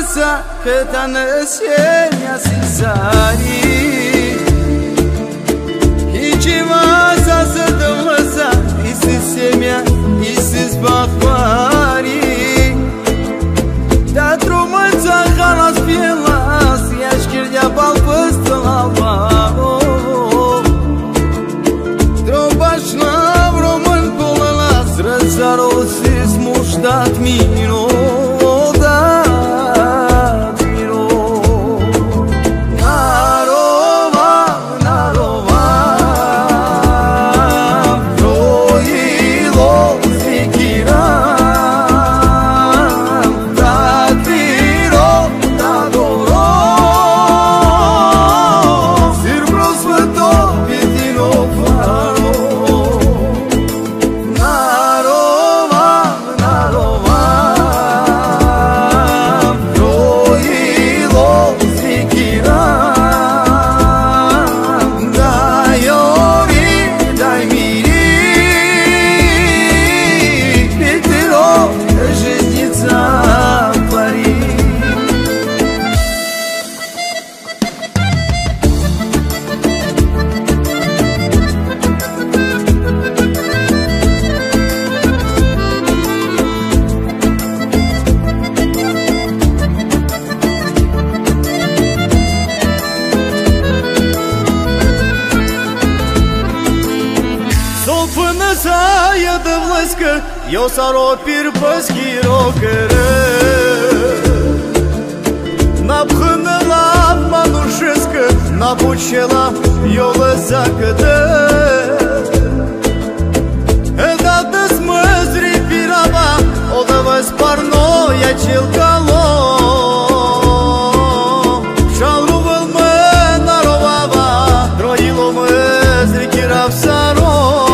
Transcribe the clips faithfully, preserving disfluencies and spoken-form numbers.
sa Këta në sjenja si sari I që vasa së të mësa I si semja, i si zbakvari Ta trumë të kanas pjelas Ja shkirja balpës të lava Troba shnam romën pëllëlas Rëzaro si s'mushtat mino Jo saro pir pëskiro kërë Na pëkhën në lap ma nushëskë Na buqela jo lëza këtë Edha dës më zri pirava O dhe vës parnoja qil kalo Shalru vëll më narovava Drojilo më zri kirav saro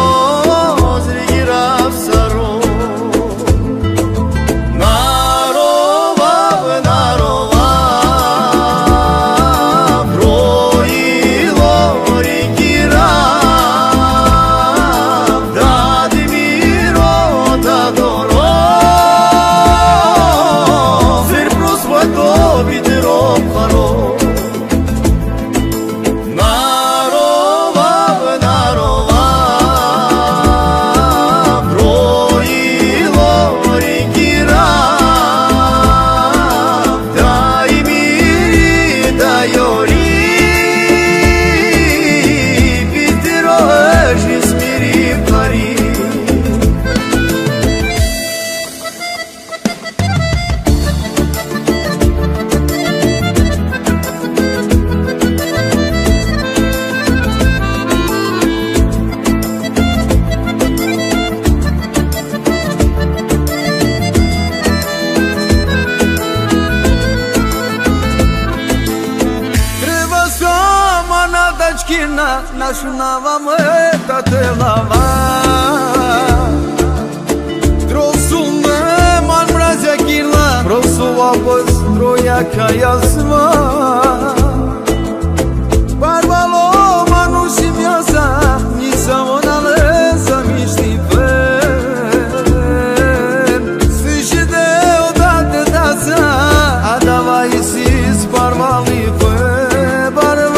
Na shunava më ta të lava Trosu me man mrazja kila Prosu apës troja ka jasma Barbalo manu shimjasa Nisa mona leza mishti fen Si shide o da të tasa Adava i sis barbali fen Barba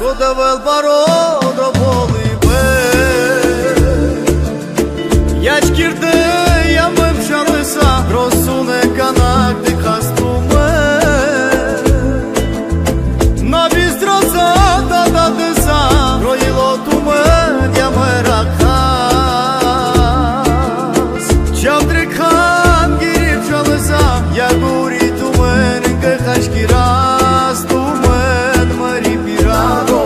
Кодавел бародо боли бе Ячкирде ямым шалыса Росуне канак ты хастуме На бистроза да да дыса Роило тумен ямы ракхас Чавдрикхан гирип шалыса Я гури тумен инге хашкирас Тумен мари пирado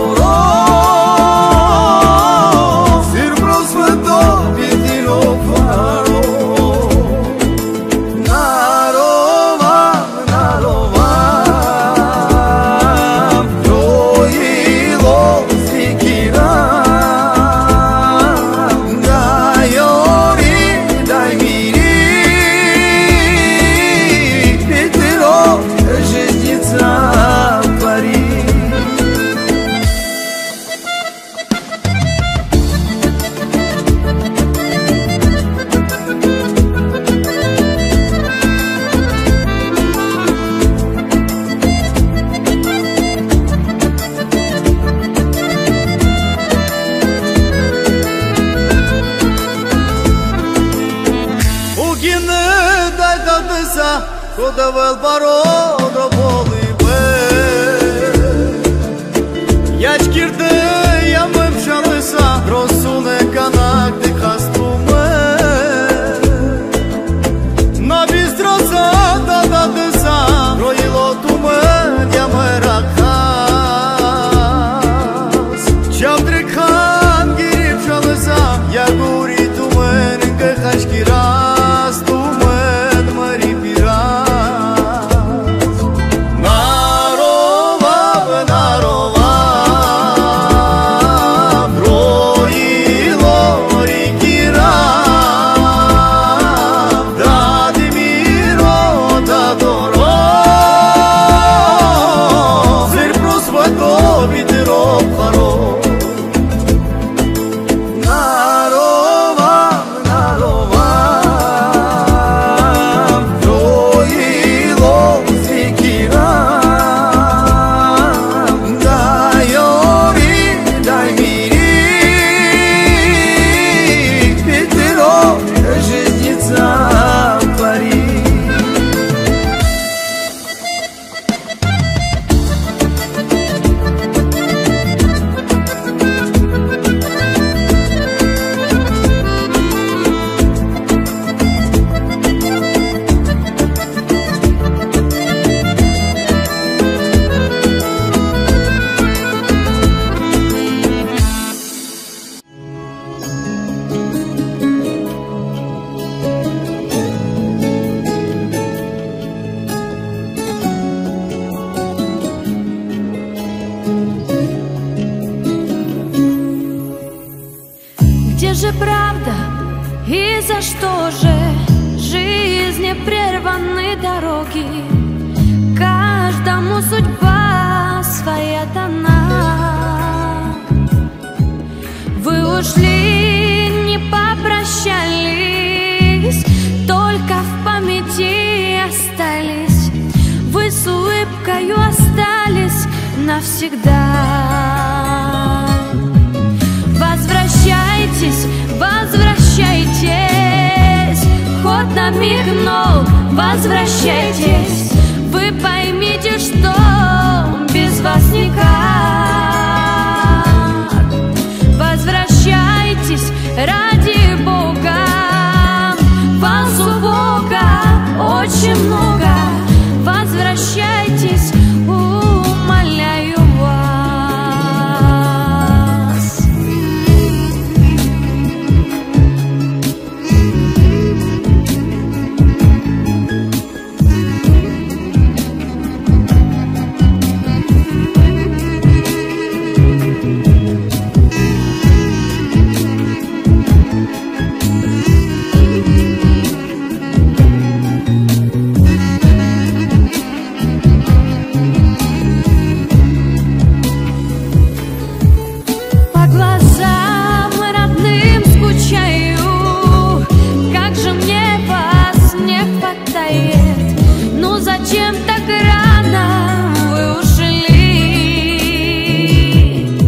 Кодавел бародо боли бе Ячкирде ямым шалыса Росуне канак ты хастуме На бистроза да да дыса Роило тумен ямы ракхас Чавдрикхан гирип шалыса Я гури тумен инге хашкирас Тумен мари пирас Где же правда и за что же жизни прерваны дороги? Каждому судьба своя дана. Вы ушли, не попрощались, только в памяти остались. Вы с улыбкою остались навсегда. Возвращайтесь, возвращайтесь, ход намигнул, возвращайтесь. Вы поймите, что без вас никак. Возвращайтесь, ради Бога, вас у Бога очень много. Возвращайтесь, умоляю вас. Зачем так рано вы ушли?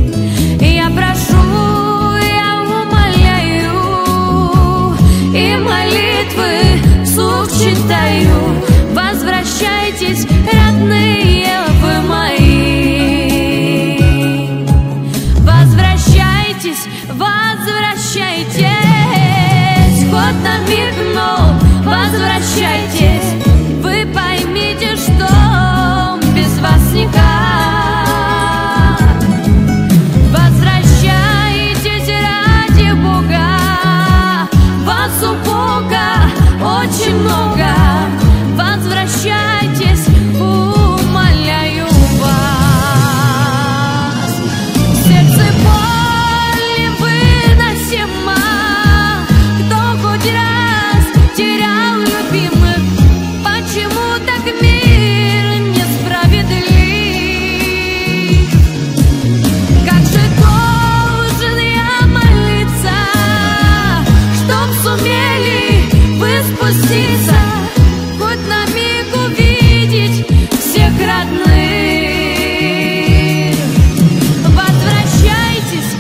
бы спуститься, хоть на миг увидеть всех родных. Возвращайтесь,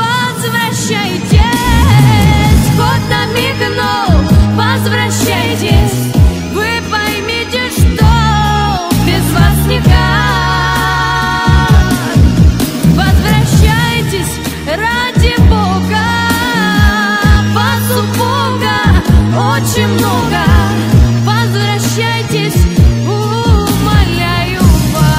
возвращайтесь, хоть на миг, но возвращайтесь. Вы поймите, что без вас никак. Возвращайтесь, ради Бога, вас у Бога очень много. Возвращайтесь, умоляю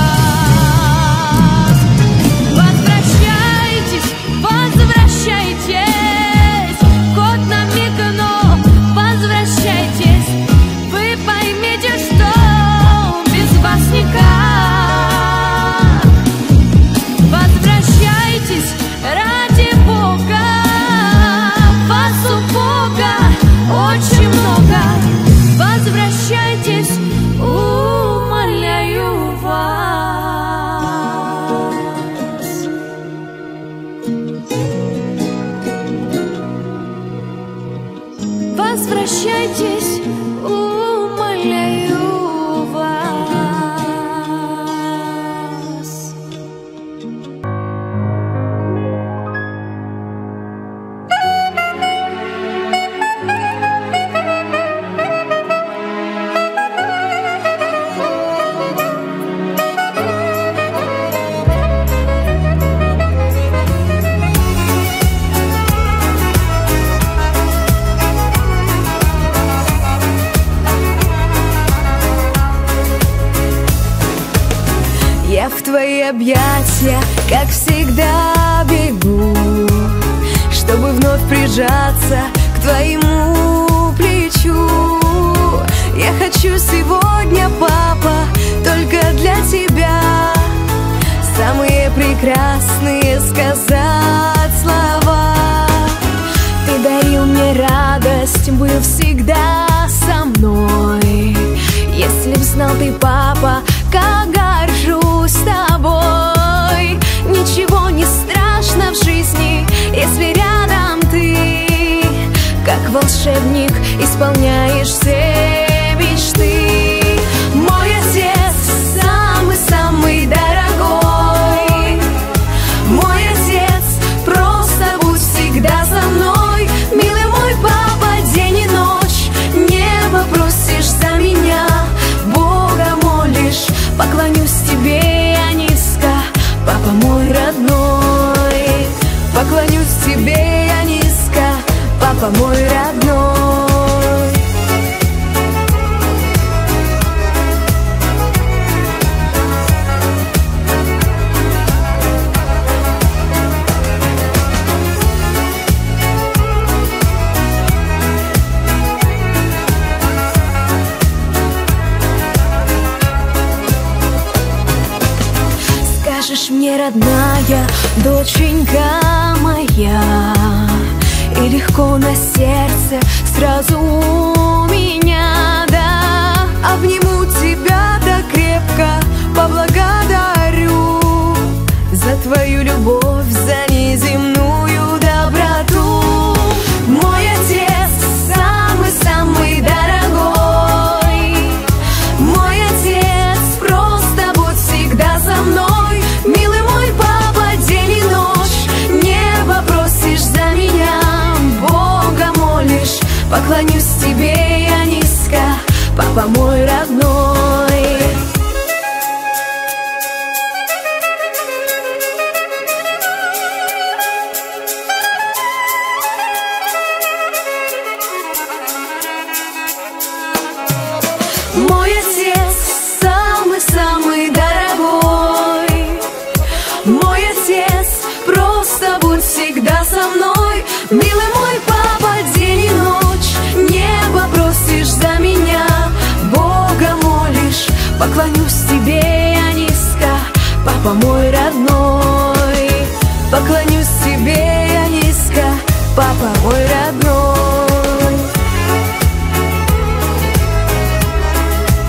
вас. Возвращайтесь, возвращайтесь, хоть на миг, но возвращайтесь. Вы поймите, что без вас никак. Возвращайтесь, ради Бога, вас у Бога очень много. Возвращайтесь, умоляю вас. Возвращайтесь, умоляю вас. Я в твои объятия, как всегда, бегу, чтобы вновь прижаться к твоему плечу. Я хочу сегодня, папа, только для тебя самые прекрасные сказать слова. Ты дарил мне радость, был всегда со мной. Если б знал ты, папа, как горжусь тобой. Ничего не страшно в жизни, если рядом ты, как волшебник, исполняешь все мечты. Мой отец самый-самый дорогой. Мой отец, просто будь всегда со мной. Милый мой папа, день и ночь небо просишь за меня, Бога молишь. Поклонюсь тебе я низко, папа мой родной. Поклонюсь тебе я низко, папа мой родной. Скажешь мне, родная, доченька моя, и легко на сердце сразу у меня, да. Обниму тебя так крепко, поблагодарю за твою любовь, за неземную доброту. Мой отец самый-самый дорогой. Мой отец, просто будь всегда со мной. Милый мой папа, день и ночь небо просишь за меня, Бога молишь. Поклонюсь тебе я низко, папа мой родной. Мой отец самый-самый дорогой. Мой отец, просто будь всегда со мной. Милый мой папа, день и ночь небо просишь за меня, Бога молишь. Поклонюсь тебе я низко, папа мой родной. Поклонюсь тебе я низко, папа мой родной.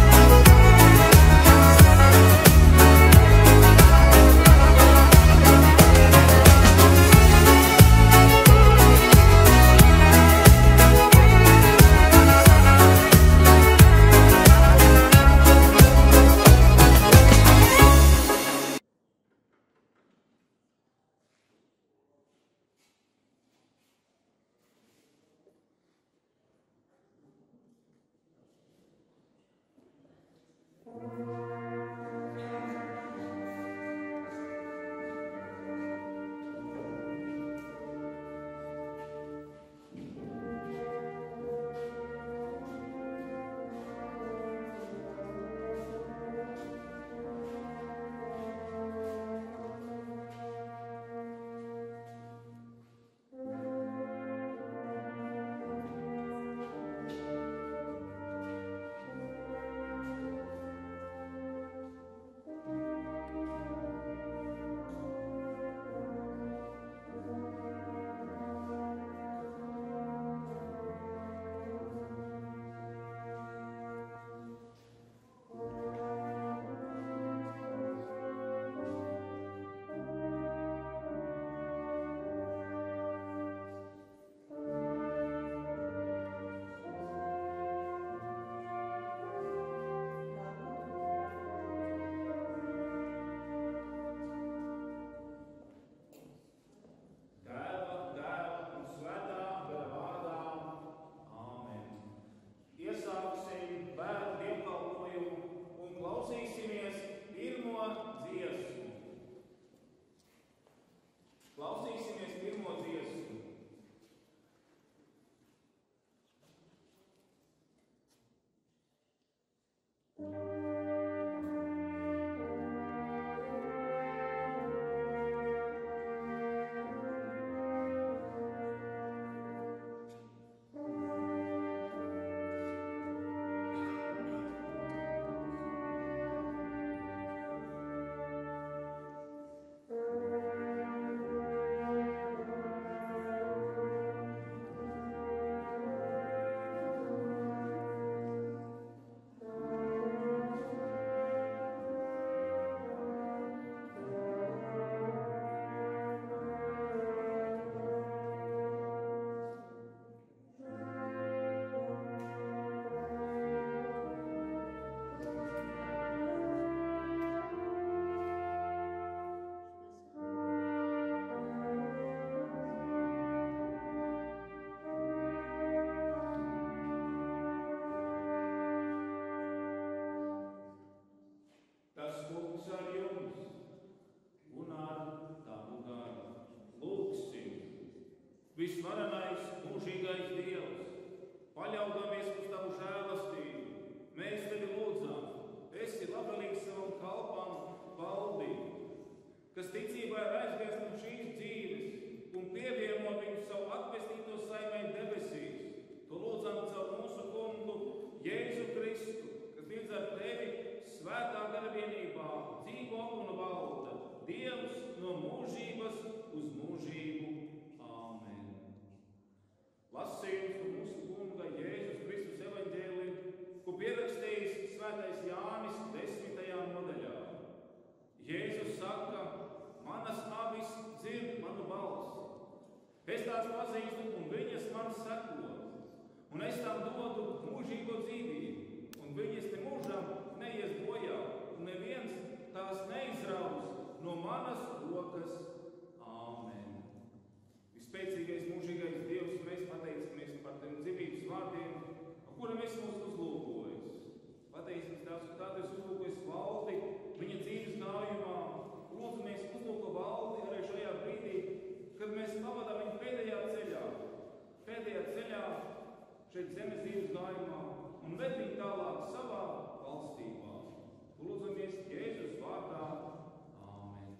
mēs tevi lūdzam, esi labvēlīgs savam kalpam Valdi, kas ticībā ir aizgājis no šīs dzīves un pievieno viņu savu atpestīto saimē debesīs. To lūdzam caur mūsu kungu Jēzu Kristu, kas līdz ar tevi svētā gara vienībā dzīvo un valda, Dievs no mūžības uz mūžību. Āmen. Lasījums no mūsu kunga Jēzus Kristus evaņģēlija, ko pierakstījis svētais Jānis desmitajā nodaļā. Jēzus saka, manas avis dzird manu balsi. Es tās pazīstu, un viņas man seko, un es tām dodu mūžīgo dzīvību, un viņas te mūžam neies bojā, un neviens tās neizraus no manas rokas. Āmen. Vispēcīgais mūžīgais Dievs, mēs pateicamies par tiem dzīvības vārdiem, kura mēs mūs uzlūkojas. Pateicamies Tās, ka Tādu es uzlūkojas Valdi viņa dzīves gājumā. Lūdzamies uzlūko Valdi arī šajā brīdī, kad mēs pavadām viņu pēdējā ceļā. Pēdējā ceļā šeit zemes dzīves gājumā un ved viņu tālāk savā valstībā. Lūdzamies Jēzus vārdā. Āmen.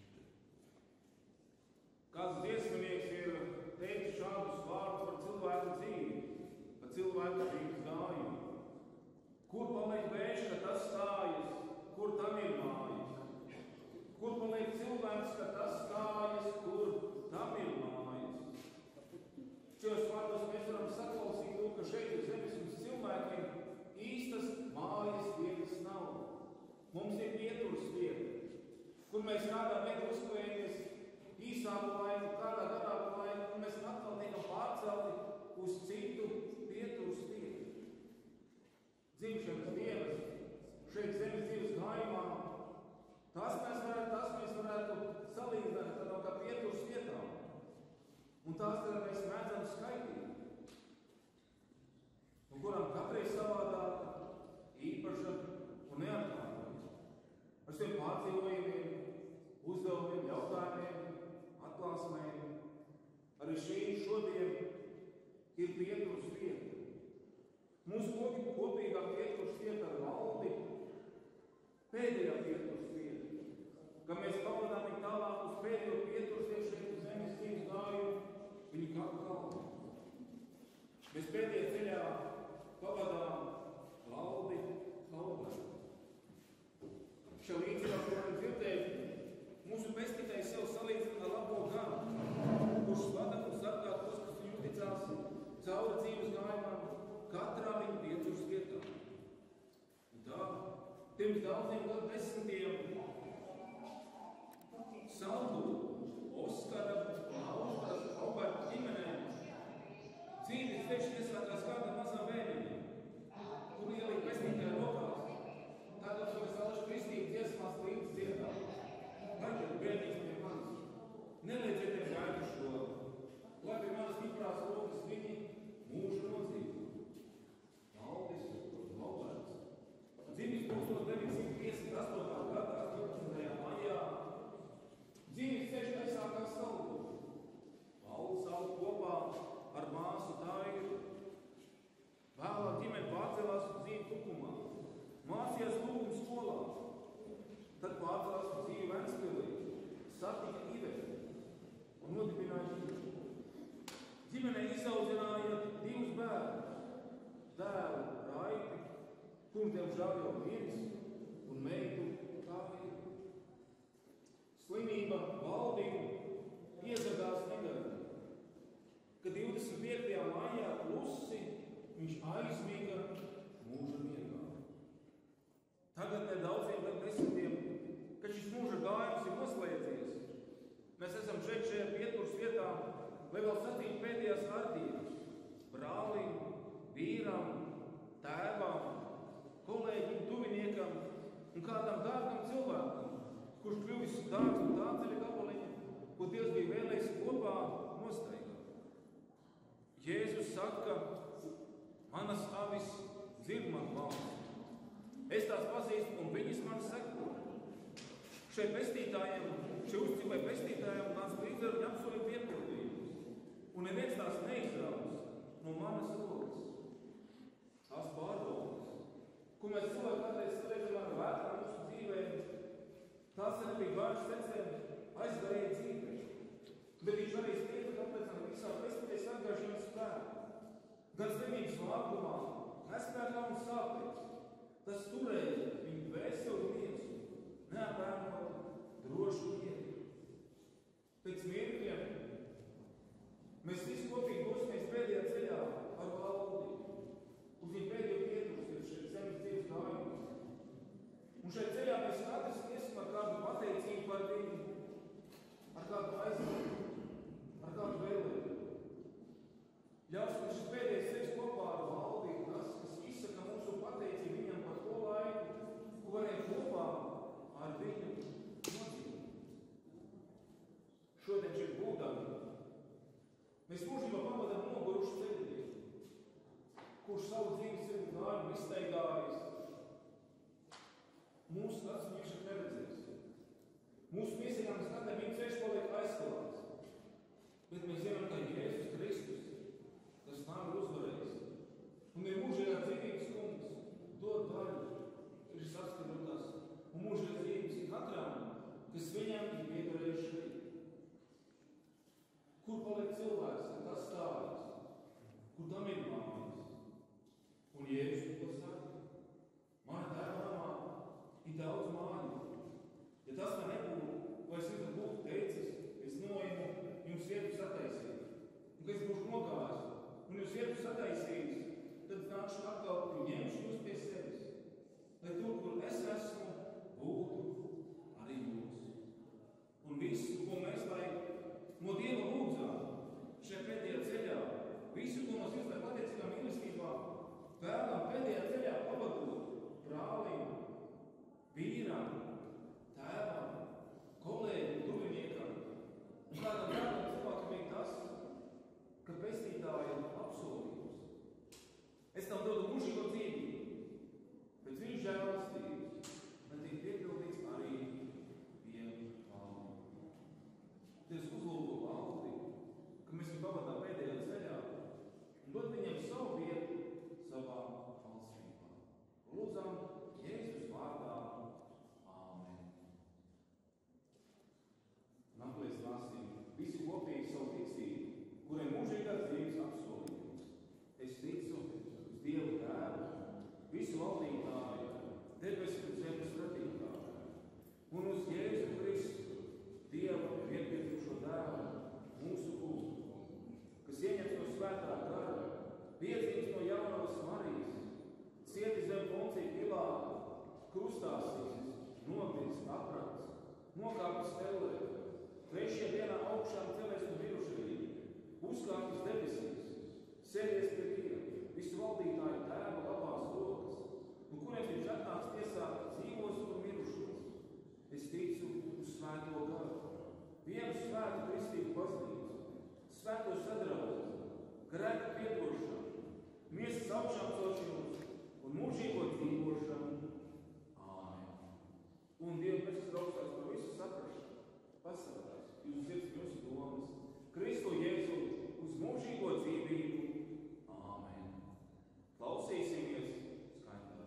Kāds dziesminieks ir teicis šādus vārdus par cilvēku dzīvi, par cilvēku dzīves gājumu. Kur paliek vējš, ka tas stājas, kur tam ir mājas? Kur paliek cilvēks, ka tas stājas, kur tam ir mājas? Šajos vārdos mēs varam saklausīt to, ka šeit ir zemes un cilvēkiem īstas mājas vietas nav. Mums ir pieturas vieta, kur mēs kādā veidā uzkojamies īsāku laiku, kādā garāku laiku, un mēs atkal tiekam pārcelti uz citu pieturas vietu. Dzimšanas dienas šeit zemes dzīves gājumā, tas mēs varētu, tas mēs varētu salīdzināt tādām kā pieturas vietām. Un tās, kad mēs mēdzam skaitīt, un kurām katrai savādāk, īpaša un neatkārtojama. Ar saviem pārdzīvojumiem, uzdevumiem, jautājumiem, atklāsmēm. Arī šī šodien ir pieturas vieta. Mūsu kopīgā pieturas vieta ar Valdi, pēdējā pieturas vieta, kad mēs pavadām viņu tālāk uz pēdējo pieturas vietu šeit uz zemes dzīves gājumu, viņa kādu kalnu. Mēs pēdējā ceļā pavadām Valdi kalnā. Šā līdzībā, ko varam dzirdēt, mūsu pestītājs sev salīdzina ar labo ganu, kurš vada un sargā tos, kas viņu uzticās cauri dzīves gājumam, katrā viņa pieturas vietā. Un tā, pirms daudziem gadu desmitiem Saldu, Oskara un Alberta ģimenēm dzīves ceļš iesākās kādā mazā bērniņā, kur ielika pestītāja rokās. Tātad mēs alaši kristību dziesmās līdz dziedām. Tagad bērniņš pie manis. Neliedziet tiem gaidu šo. Lai pie manas stiprās rokas viņi mūžu nodzīvo. Valdis un Alberts. Dzimis tūkstoš deviņsimt piecdesmit astotajā gadā, astoņpadsmitajā maijā. Dzīves ceļš aizsākās Saldu. Valdis auga kopā ar māsu Tairu. Vēlāk ģimene pārcēlās uz dzīvi Tukumā. Mācījās lūguma skolā. Tad pārcēlās uz dzīvi Ventspilī. Satika Iveti un nodibināja ģimeni. Ģimenei izaudzināja divus bērnus. Dēlu Raiti, kur diemžēl jau miris, un meitu Tāvidu. Slimība Valdību iezagās negaidīt, kad divdesmit piektajā maijā klusi viņš aizmiga mūža miegā. Tagad ne daudziem gadu desmitiem, kad šis mūža gājums ir noslēdzies, mēs esam šeit šajā pieturas vietā, lai vēl satītu pēdējās vērtības brālim, vīram, tēvam, kolēģim, tuviniekam un kādam dārgam cilvēkam, kurš kļuvis dārgs un tā ceļa gabaliņa, ko Dievs bija vēlējis kopā nostaigāt. Jēzus saka, manas avis dzird manu balsi. Es tās pazīstu un viņas man seko. Šai pestītājiem, šai uzticībai pestītājiem nāc līdz ar viņu apsolīja piepildījumus. Un neviens tās neizraus no manas rokas. Tās pārvaldes, neapēmot drošu vietu. Pēc mirkļiem mēs visi kopīgi dosimies pēdējā ceļā ar valdi. Uz viņu pēdējo pieturas šeit zemes dzīves gājumos. Un šeit ceļā mēs katrs iesim ar kādu pateicību par viņu, ar kādu aizsardzību, ar kādu vēlējumu. Ļausim, ka šis pēdējais ceļš kopā ar valdi ir tas, kas izsaka mūsu pateicību viņam par to laiku, ko varējām kopā ar viņu nodzīvot. Šodien šeit būdami mēs mūžībā pavadām nogurušu ceļnieku, kurš savu dzīves ceļu gājumu izstaigājis. Mūsu skats viņu šeit neredzēs. Mūsu miesīgām skatām viņa ceļš paliek aizskalāts. Bet mēs zinām, ka Jēzus Kristus, kas nav uzvarējis, un ir mūžīgā dzīvības kungs, dod daļu, ir saskarotas, un mūžīgā dzīvības katram, kas viņam ir piedarējuši šeit. Kur paliek cilvēks, ka tas stāvis? Kur tam ir mājas? Un Jēzus to saka, mana tēva namā ir daudz māju. Ja tas man nebūtu, vai es viņam būtu teicis, es noimu jums vietu sataisīt. Un, kad es būšu nogājis un jūs vietu sataisījis, tad es nākšu atkal un ņemšu jūs pie sevis. Lai tur, kur es esmu, būtu arī jūs. Un visu, ko mēs lai no Dieva lūdzām šajā pēdējā ceļā, visu, ko mēs jūs lai pateicīgā mīlestībā, vēlam pēdējā ceļā pavadot brālim, vīram, tēvam, kolēģim, tuviniekam. Un kādam kādam cilvēkam ir tas, ka pestītāja apsolījums. Es tam dodu mūžīgo dzīvību, bet viņš žēlastības, lai tiek piepildīts arī vienu valdi. Dievs uzlūko valdi, ka mēs viņu pavadām pēdējā ceļā un dod viņam savu vietu savā valstībā. Lūdzam Jēzus vārdā. Āmen. Nākamais lāsim visi kopīgi savu ticību, kuriem mūžīgās dzīves apsolījums. Es ticu uz Dievu Tēvu, visu valdītāju, debesu un zemes radītāju, un uz Jēzu Kristu, Dievu vienpietījušo Dēlu, mūsu kungu, kas ieņems no svētā gara, piedzimts no jaunavas Marijas, cieti zem Poncija Pilāta, krustāsies, nomiris, aprakts, nokāpis ellē, trešajā dienā augšām celēs no mirušajiem, uzkāpis debesīs, sēdies pie Dieva, visu valdītāju Tēva labās rokas, un kuriem viņš atnāks tiesāt dzīvos un mirušos. Es ticu uz svēto garu, vienu svētu kristīgu baznīcu, svēto sadraudzību, grēku piedošanu, miesas augšām celšanos un mūžīgo dzīvošanu. Āmen. Un Dieva pēc augstās par visu saprašanu, pasargās jūsu sirds, jūsu domas, Kristu Jēzu uz mūžīgo dzīvību. Āmen. Klausīsimies skaņdarbā.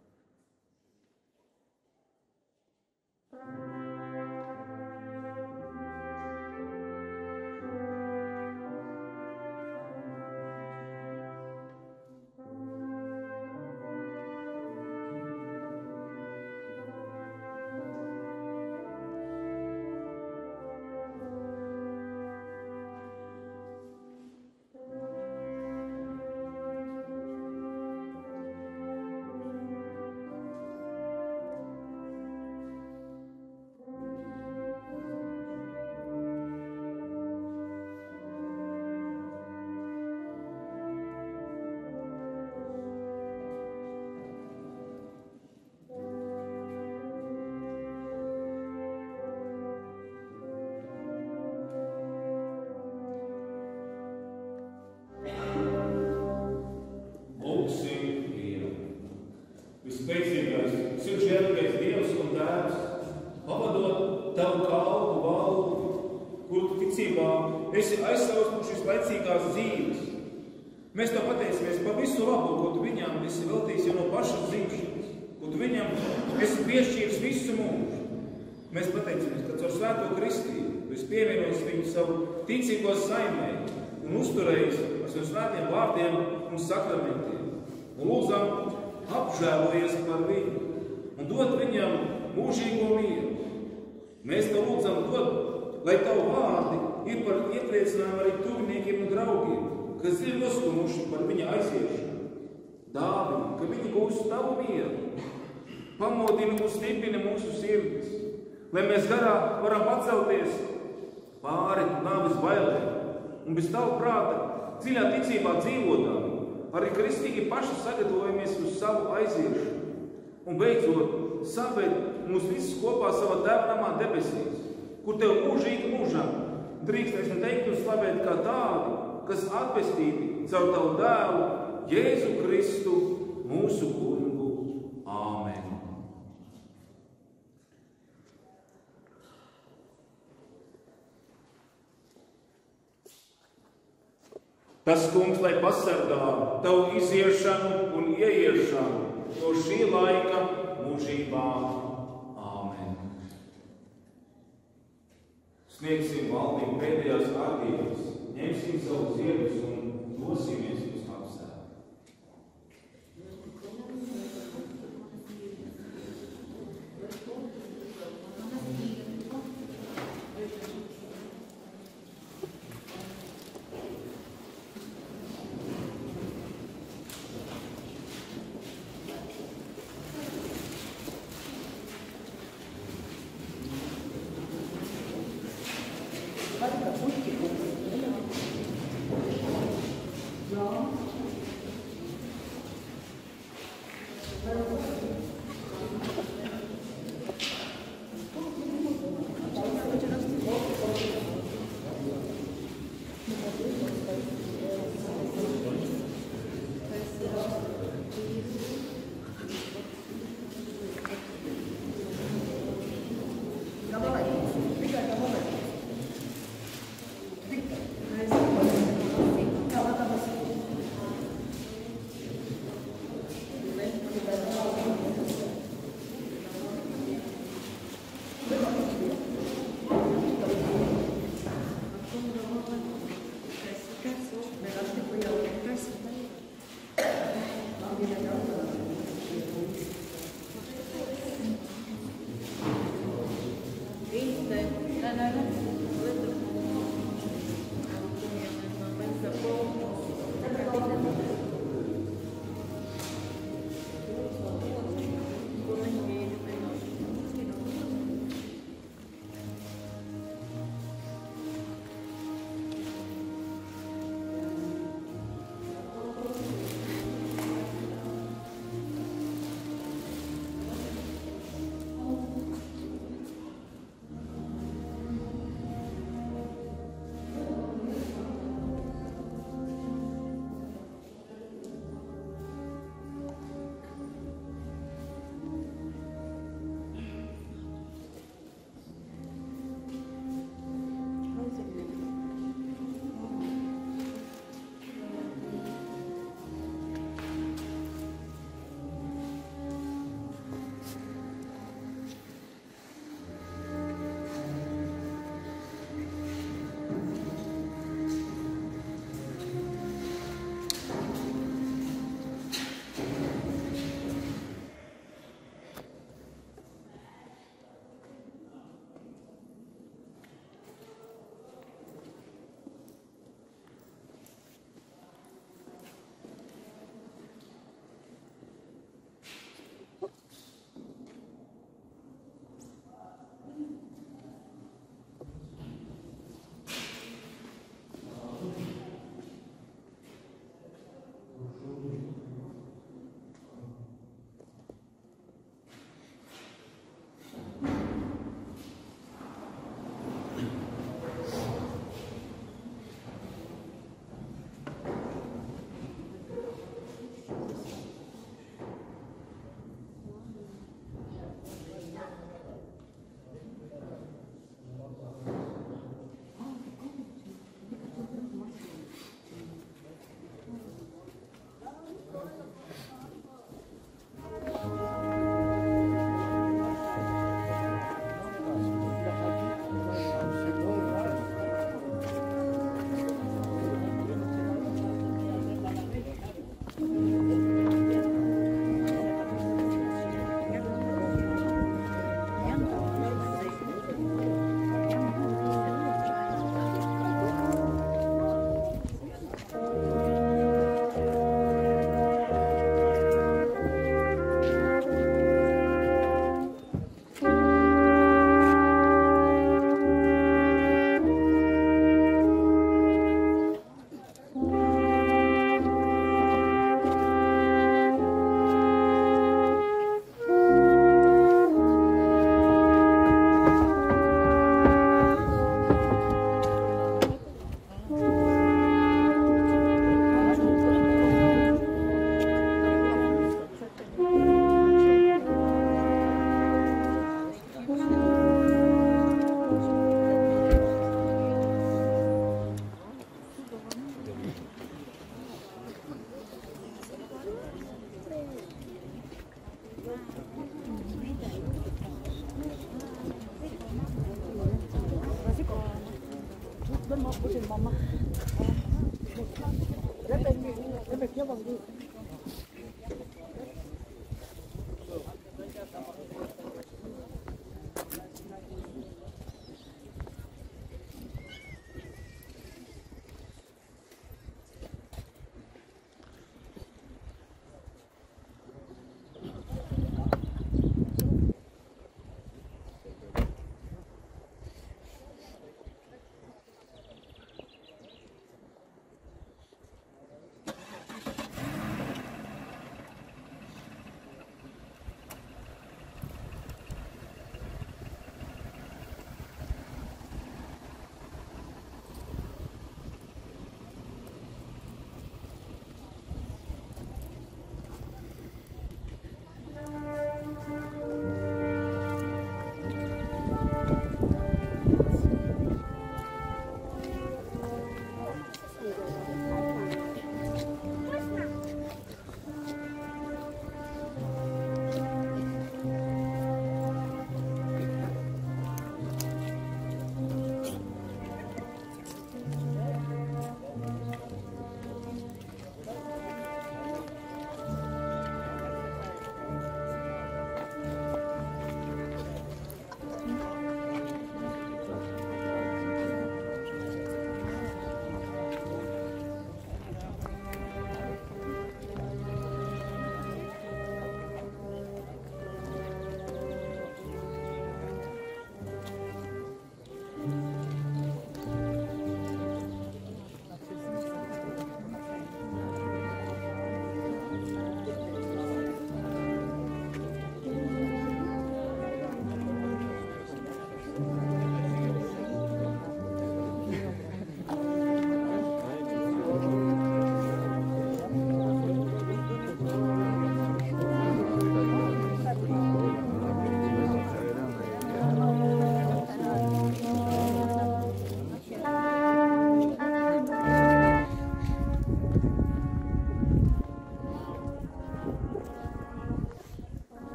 Esi aizsauts no šīs laicīgās dzīves. Mēs to pateicamies par visu labo, ko tu viņām esi veltījis jau no pašas dzīvšanas, ko tu viņām esi piešķīris visu mūžu. Mēs pateicamies, ka caur svēto kristību tu esi pievienojis viņu savu ticīgo saimē un uzturējis ar saviem svētiem vārdiem un sakramentiem. Un lūdzam, apžēlojies par viņu un dod viņam mūžīgo mieru. Mēs te lūdzam dod, lai tavu vārdi ir par iepriecinājumu arī tuviniekiem un draugiem, kas ir nostumuši par viņa aiziešanu. Dāvini, ka viņi gūs tavu mieru. Pamodini un stiprini mūsu sirdis, lai mēs garā varam pacelties pāri nāves bailēm un bez tavu prāta dziļā ticībā dzīvotām, arī kristīgi paši sagatavojamies uz savu aiziešanu un beidzot saved mūs visus kopā savā Tēva namā debesīs, kur tev mūžīgi mūžam drīkstēsim teikt un slavēt kā tādi, kas atpestīti caur tavu dēlu Jēzu Kristu, mūsu kungu. Āmen. Tas kungs, lai pasargā tavu iziešanu un ieiešanu no šī laika mūžībā. Āmen. Sniegsim valdību pēdējās kārtības, ņemsim savu ziedus un dosimies uz apsēdu. Thank you.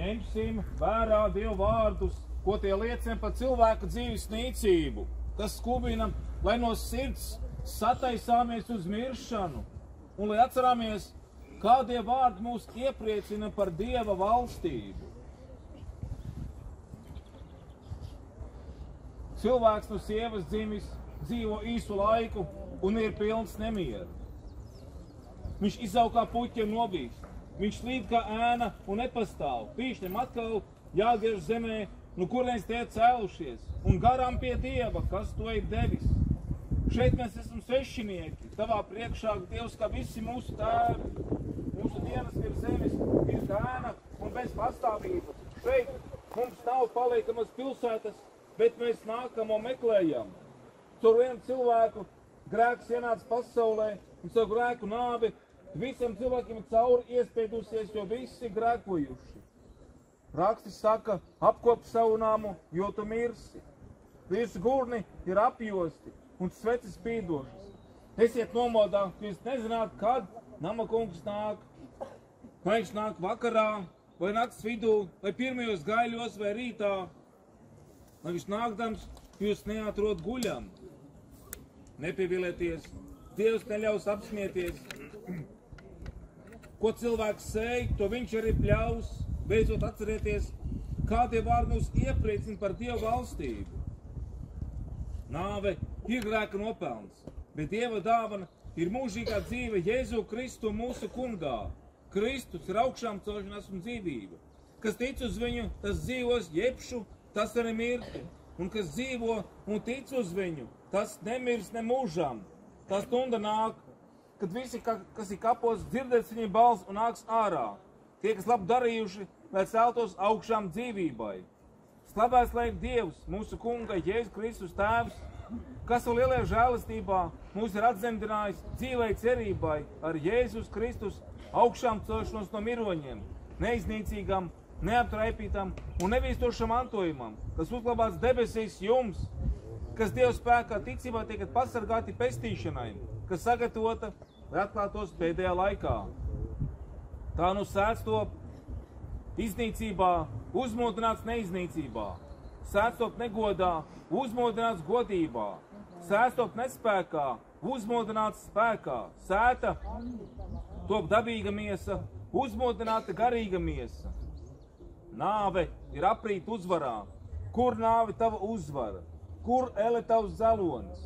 ņemsim vērā Dieva vārdus, ko tie liecina par cilvēku dzīves nīcību. Tas skubina, lai no sirds sataisāmies uz miršanu, un lai atcerāmies, kādie vārdi mūs iepriecina par Dieva valstību. Cilvēks no sievas dzimis dzīvo īsu laiku un ir pilns nemieru. Viņš izaug kā puķiem nobīst, viņš slīd kā ēna un nepastāv. Pīšļiem atkal jāgriež zemē, no kurienes tie cēlušies, un garām pie Dieva, kas to ir devis. Šeit mēs esam svešinieki, tavā priekšā, Dievs, kā visi mūsu tēvi. Mūsu dienas ir zemes, ir ēna un bez pastāvības. Šeit mums nav paliekamas pilsētas, bet mēs nākamo meklējam. Caur vienu cilvēku grēks ienāca pasaulē, un caur grēku nāvi visiem cilvēkiem cauri iespiedusies, jo visi ir grēkojuši. Rakstis saka, apkop savu namu, jo tu mirsi. Visu gurni ir apjosti un sveces spīdošas. Esiet nomodā, ka jūs nezināt, kad nama kungs nāk. Vai viņš nāk vakarā, vai nakts vidū, vai pirmajos gaiļos, vai rītā. Lai viņš nākdams, jūs neatrod guļam. Nepievilieties, Dievs neļaus apsmieties. Ko cilvēks sēj, to viņš arī pļaus. Beidzot atcerieties, kādie vārdi mūs iepriecina par Dieva valstību. Nāve ir grēka nopelns, bet Dieva dāvana ir mūžīgā dzīve Jēzu Kristu mūsu kungā. Kristus ir augšām celšanās un dzīvība. Kas tic uz viņu, tas dzīvos jebšu, tas arī mirti. Un kas dzīvo un tic uz viņu, tas nemirs ne mūžām. Tā stunda nāk, kad visi, kas ir kapos, dzirdēs viņa balss un nāks ārā. Tie, kas labi darījuši, lai celtos augšām dzīvībai. Slavēts lai ir Dievs, mūsu kunga, Jēzus Kristus tēvs, kas ar lielajā žēlastībā mūs ir atzemdinājis dzīvai cerībai ar Jēzus Kristus augšām celšanos no miroņiem, neiznīcīgam, neaptraipītam un nevīstošam mantojumam, kas uzglabāts debesīs jums, kas Dieva spēkā ticībā tiekat pasargāti pestīšanai, kas sagatavota, lai atklātos pēdējā laikā. Tā nu sēdz top iznīcībā, uzmodināts neiznīcībā, sēdz top negodā, uzmodināts godībā, sēdz top nespēkā, uzmodināts spēkā, sēta top dabīga miesa, uzmodināta garīga miesa. Nāve ir aprīt uzvarā. Kur nāve tava uzvara? Kur ele tavs zelonis?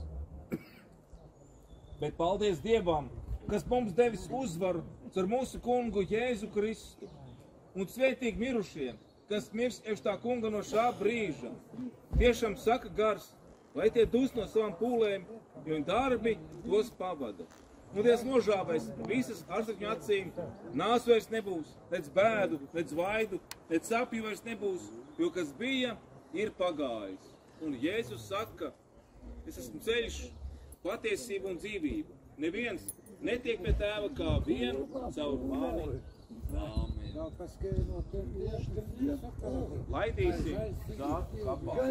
Bet paldies Dievam, kas mums devis uzvaru caur mūsu kungu Jēzu Kristu. Un svētīgi mirušiem, kas mirs eš tā kunga no šā brīža. Tiešām saka gars, lai tie dus no savām pūlēm, jo darbi tos pavada. Un Dievs nožāvēs visas arsakņu acīm, nāsu vairs nebūs, nec bēdu, nec vaidu, nec sapju vairs nebūs, jo kas bija, ir pagājis. Un Jēzus saka, es esmu ceļš, patiesība un dzīvība. Neviens netiek pie tēva kā vien caur mani. Āmen. Laidīsim zāku kapā.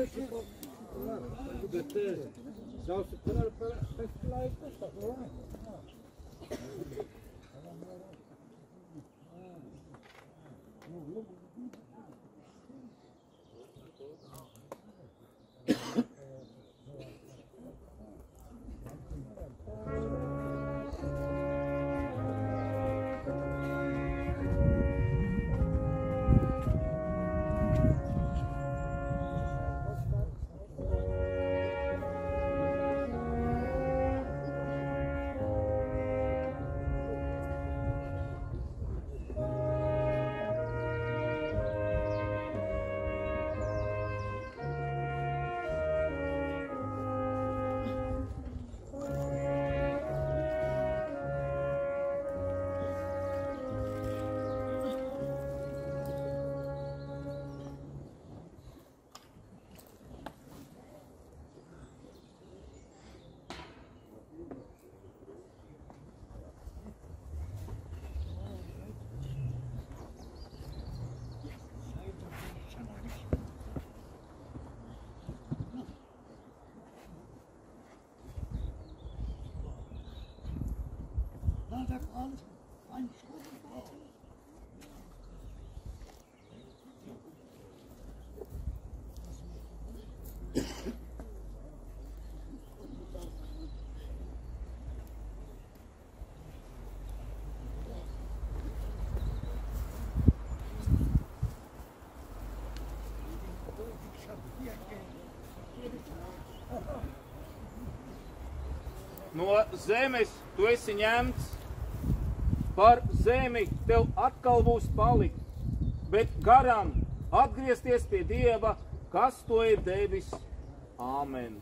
zemes tu esi ņemts, par zemi tev atkal būs palikt, bet garam atgriezties pie Dieva, kas to ir devis. Āmen.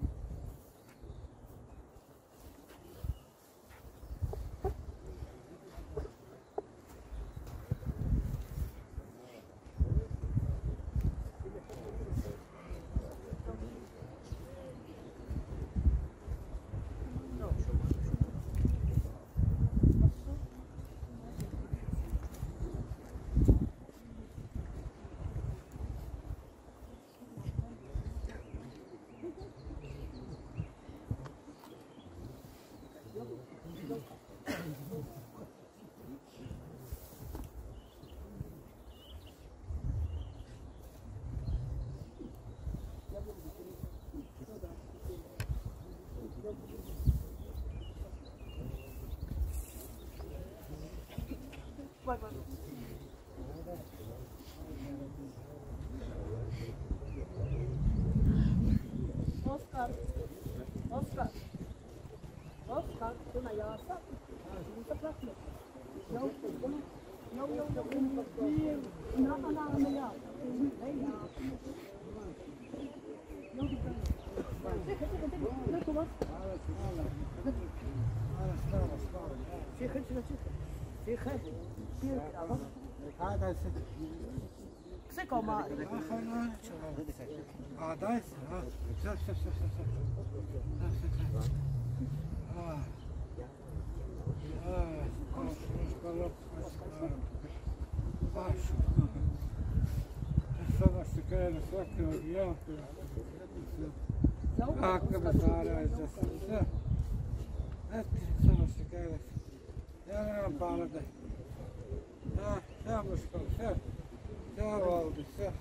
Oskar, Oskar, Oskar, du na jasa, du sa platt med. Jo, jo, jo, jo, na na na na ja. Nej ja. Jo, det kan. Det kommer. Тихо, тихо, тихо. Тихо. Тихо. هذا Psycho ma. اه دايس اه شوف شوف شوف شوف اه اه Sada se krene svaki od jako. Ako me stvaraju za sve. Eto, sada se krene. Ja nemam palade. Ja, ja muško, sve. Ja valdi, sve.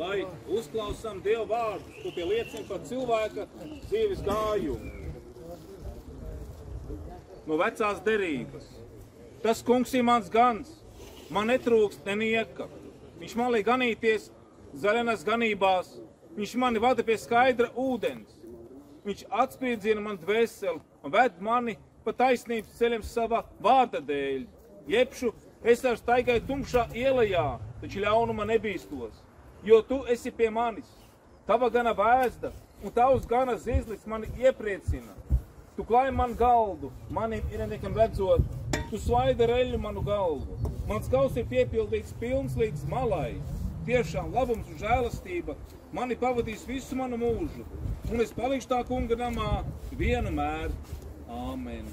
lai uzklausām Dieva vārdus, ko tie liecina par cilvēka dzīves gājumu. No vecās derības. Tas kungs ir mans gans, man netrūkst nenieka. Viņš man liek ganīties zaļainās ganībās, viņš mani vada pie skaidra ūdens. Viņš atspīdzina man dvēseli un ved mani pa taisnības ceļiem sava vārda dēļ. Jebšu es ar staigāju tumšā ielajā, taču ļaunuma nebīstos, jo tu esi pie manis. Tava gana vēzda un tavs gana zīzlis mani iepriecina. Tu klāji man galdu, manim ienaidniekam redzot, tu svaidi reļu manu galvu. Mans kauss ir piepildīts pilns līdz malai. Tiešām labums un žēlastība mani pavadīs visu manu mūžu, un es palikšu tā kunga namā vienmēr. Āmen.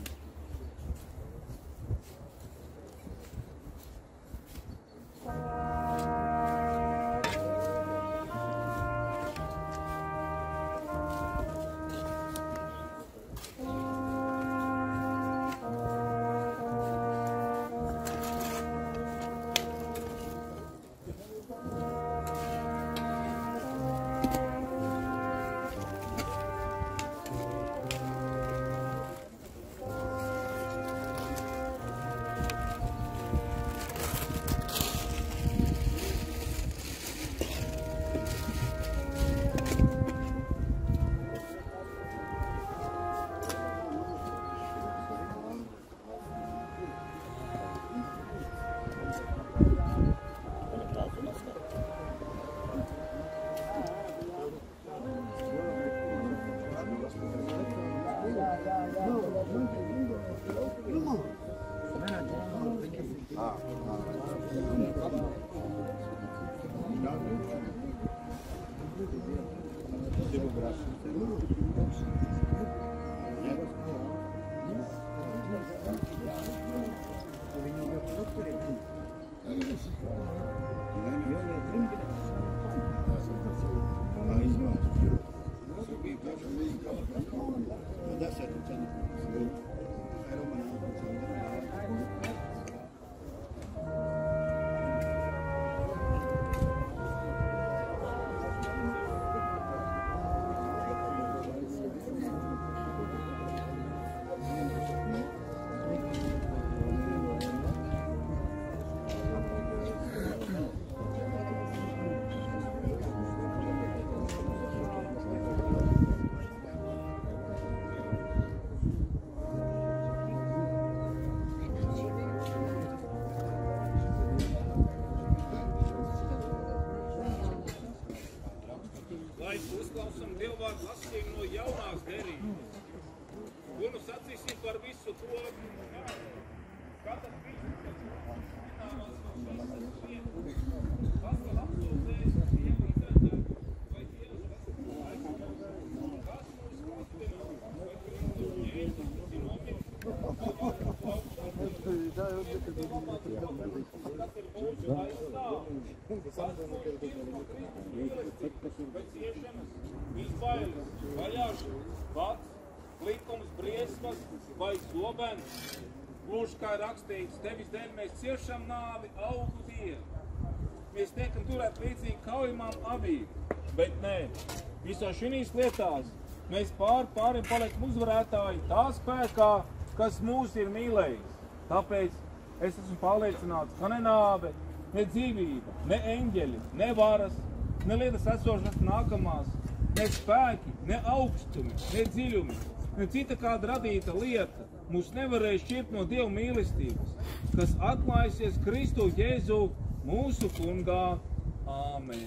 Uzklausam Dievvārdu lasījumu no jaunās derības. Ko nu sacīsim par visu to, kā tad visu, kas netāvās no šīs vietas, kas vēl apsūdzēs Dievu izredzētu, vai Dievs veselu, kas mūs kustina, vai Kristus Jēzus, kas ir nomiris, kas ir mūsu aizstāv, kas mūs pirmo Kristu vai ciešanas, izbailes, vaļāšanas, pats, likums, briesmas vai zobens. Gluži kā rakstīts, tevis dēļ mēs ciešam nāvi augu Dievu. Mēs tiekam turēt līdzīgi kaujamām avīm, bet nē, visā šīs lietās mēs pār pārim paliekam uzvarētāji tā spēkā, kas mūs ir mīlējis. Tāpēc es esmu pārliecināts, ka ne nāve, ne dzīvība, ne eņģeļi, ne varas, ne lietas esošas nākamās, ne spēki, ne augstumi, ne dziļumi, ne cita kāda radīta lieta mūs nevarēja šķirt no Dieva mīlestības, kas atklājusies Kristu Jēzu mūsu kungā. Āmen.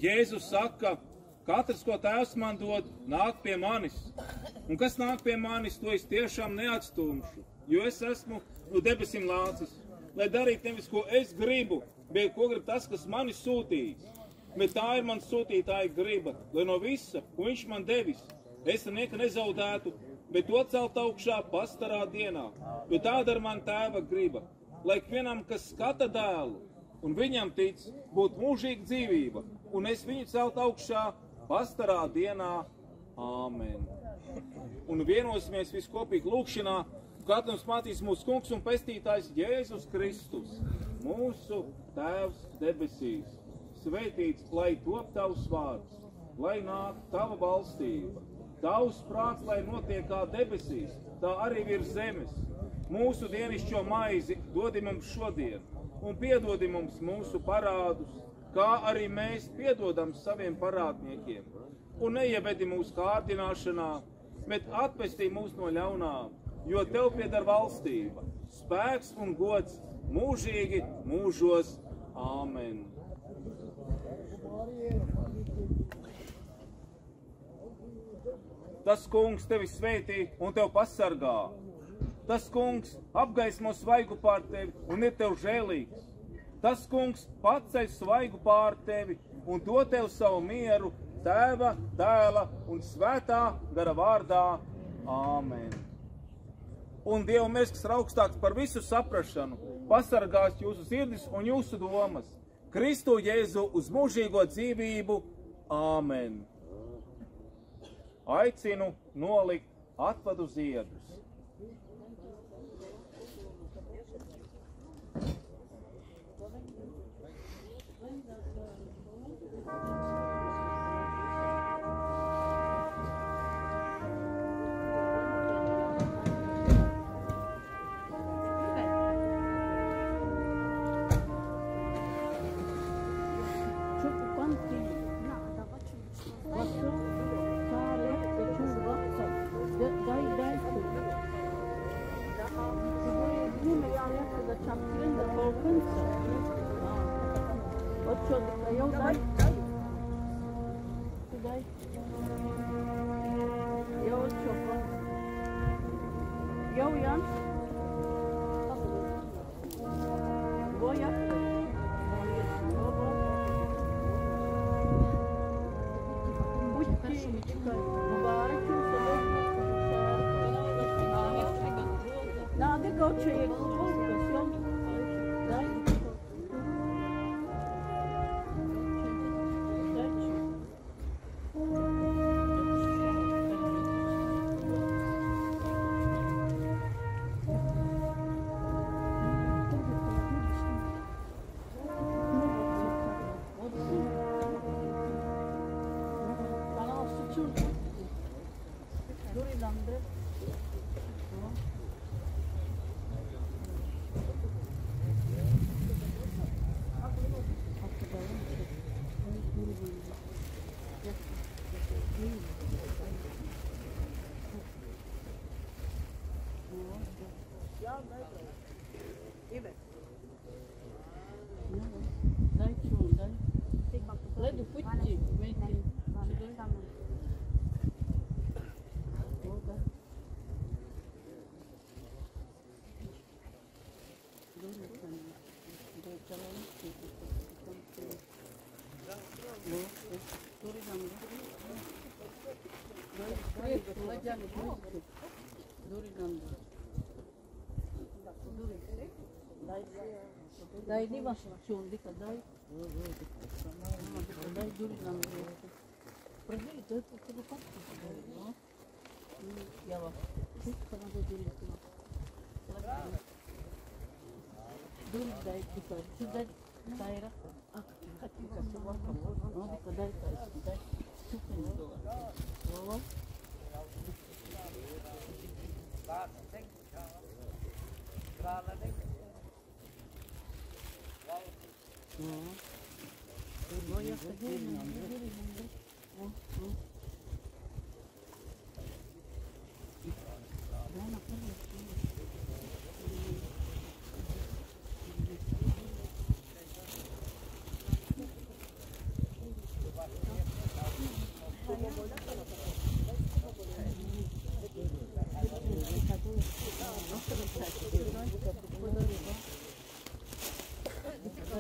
Jēzus saka, katrs, ko Tēvs man dod, nāk pie manis. Un kas nāk pie manis, to es tiešām neatstumšu, jo es esmu no debesīm lācis, lai darītu nevis, ko es gribu, bet ko grib tas, kas mani sūtīs. Bet tā ir man sūtītāja griba, lai no visa, ko viņš man devis, es neko nezaudētu, bet to celt augšā pastarā dienā. Jo tāda ir man Tēva griba, lai ikvienam, kas skata dēlu, un viņam tic, būtu mūžīga dzīvība, un es viņu celt augšā pastarā dienā. Āmen. Un vienosimies viskopīgi lūkšanā, kad mums mācīs mūsu kungs un pestītājs Jēzus Kristus, mūsu Tēvs debesīs. Svētīts, lai top tavs vārds, lai nāk tava valstība, tavs prāts, lai notiek kā debesīs, tā arī virs zemes. Mūsu dienišķo maizi dodi mums šodien, un piedodi mums mūsu parādus, kā arī mēs piedodam saviem parādniekiem. Un neievedi mūsu kārdināšanā, bet atpestī mūs no ļaunām, jo tev pieder valstība, spēks un gods mūžīgi mūžos. Āmen. Tas kungs tevi svētī un tev pasargā. Tas kungs apgaismo svaigu pār tevi un ir tev žēlīgs. Tas kungs paceļ svaigu pār tevi un dod tev savu mieru Tēva, Dēla un Svētā gara vārdā. Āmen. Un Dieva miers, kas ir augstāks par visu saprašanu, pasargās jūsu sirdis un jūsu domas. Kristu Jēzu uz mūžīgo dzīvību. Āmen. Aicinu nolikt atvadu ziedus. Dai ni vas chundi ka dai. Dai duri nam. Pergi itu itu bukan. Ya va. Kana de duri itu. Duri dai kita. Sudah daerah. Ah, hati ka semua kamu. No ka dai ka dai. Sukan itu. Oh. Ba, thank you. Grala dai. Oh, voy a seguir. Oh, oh.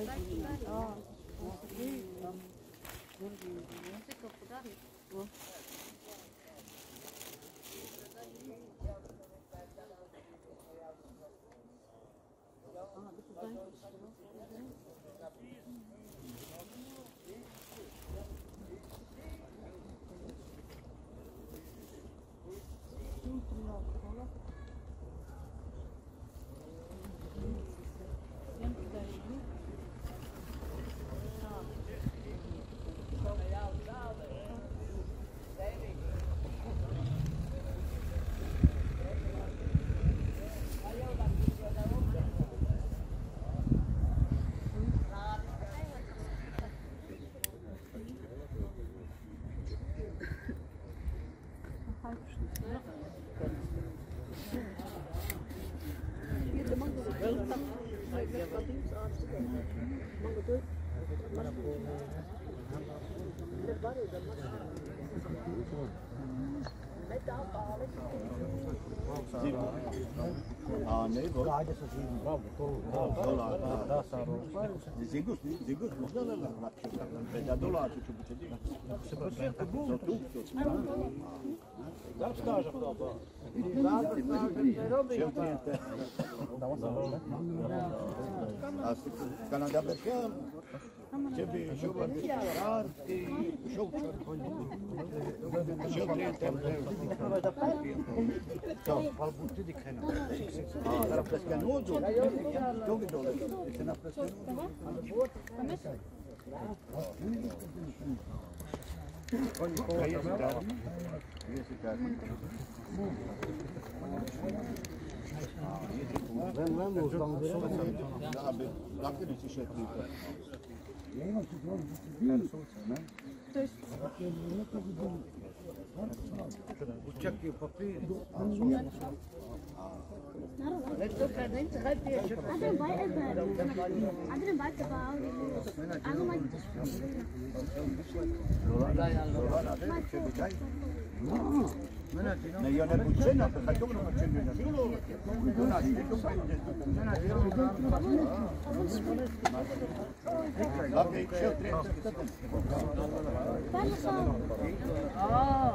A ne, bo? Da, să fim bravo, totul. Da, da, da, s-a rupt. Sigur, sigur, nu da la la. Pe de la ce ce ce. Se perfetto, tutto. Da, скажа правда. Da, Canada perché c'è bisogno per arti, show show al butti di crema. Ah, era pescanudo. Dove dove? Se na pescanudo. Ogni cosa. Ben ben uzdan abi dakika bir şey yapıyor. Uçak gibi papir. Andere Weiterbauen. Andere Weiterbauen. Ne io ne cucina perché tu non faccio nessuno. Non ha detto non ha detto. Vabbè, c'è tre. Ah.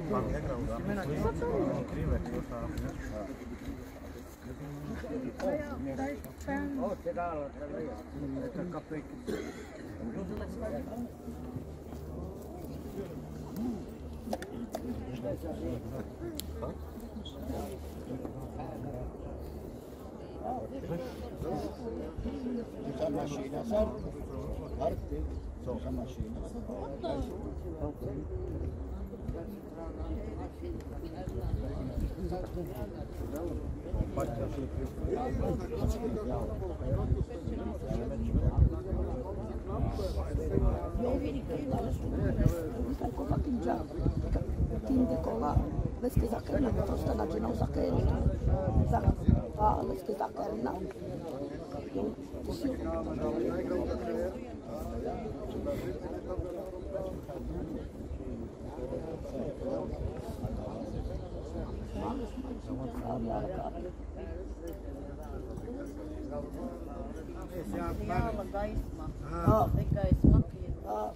Oh, c'è da il caffè. Questa macchina serve, parte, questa macchina. Tinde kola, veski zakrna, prosto na džinou zakrna. A veski zakrna. Jäällä gaisma. Se gaismakin.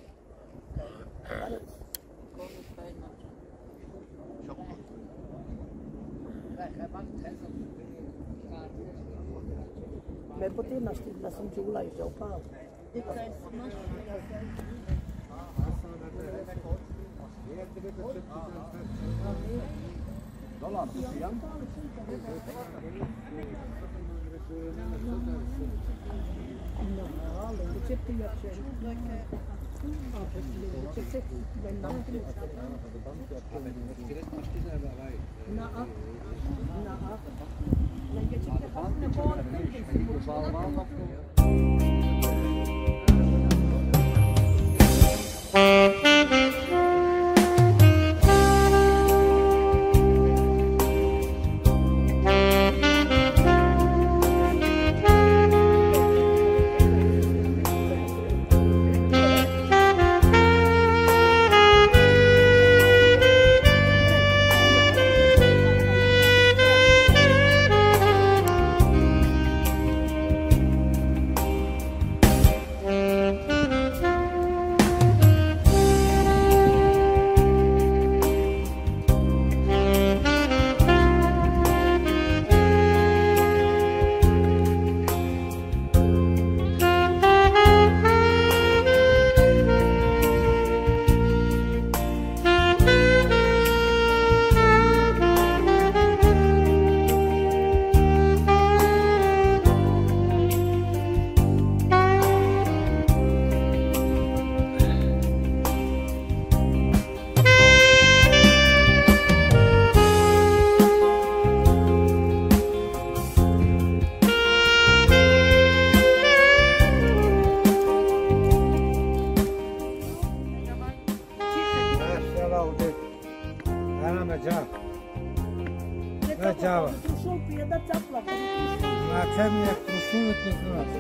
Me potinasti da sam čula i to pao. Dolar, pijan? No, le ce ti piace? Na, na, lege će te pasne degeaba. Trușul, că e dat țapla. La ce mi-e trușulul de dumneavoastră?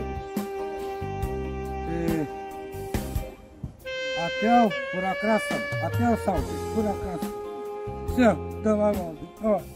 Ateau, pura crasă. Ateau sau, pura crasă. Все, давай, мам.